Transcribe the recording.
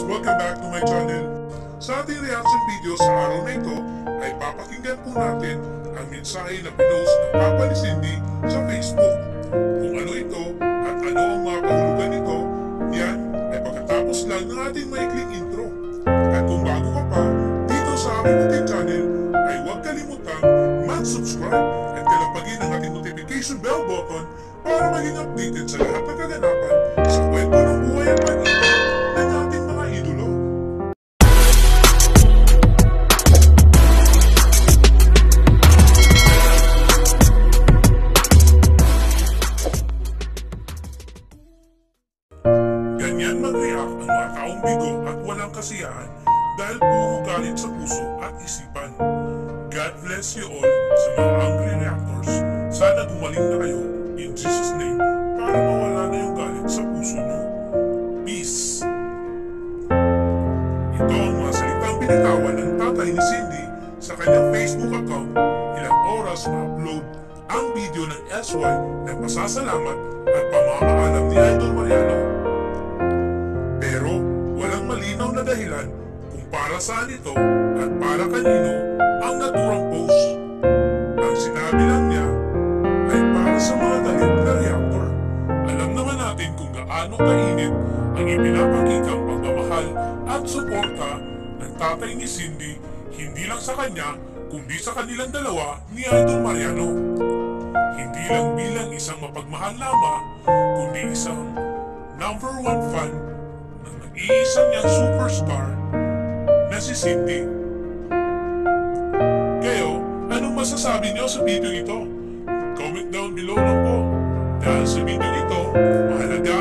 Welcome back to my channel. Sa ating reaction video sa araw na ito ay papakinggan po natin ang mensahe na pinost ng Papa ni Cindy sa Facebook. Kung ano ito at ano ang mga kahulugan nito, yan ay pagkatapos lang ng ating maikling intro. At kung bago ka pa dito sa aking munting channel ay huwag kalimutang mag-subscribe at kalapagin ang ating notification bell button para maging updated sa lahat ng kaganapan sa kwento ng buhay at pag-ibig ng ating mga idolo. Ganyan mag-react ang mga taong bigo at walang kasiyahan dahil puro galit sa puso at isipan. God bless you all sa mga angry reactors. Sana gumaling na kayo in Jesus' name para mawala na yung galit sa puso nyo. Peace! Ito ang mga salitang binitawan ng tatay ni Cindy sa kanyang Facebook account ilang oras ma-upload ang video ng SY ng pasasalamat at pamamaalam ni Idol Mariano. Pero walang malinaw na dahilan kung para saan ito at para kanino ang naturang post. Ang sinabi lang niya ay para sa mga galit na reactor. Alam naman natin kung gaano kainit ang ipinapakitang pagmamahal at suporta ng tatay ni Cindy hindi lang sa kanya kundi sa kanilang dalawa ni Idol Mariano. Hindi lang bilang isang mapagmahal lamang kundi isang #1 fan ng nag-iisa niyang superstar na si Cindy. Kayo, anong masasabi niyo sa video ito? Comment down below lang po. Dahil sa video ito, mahalaga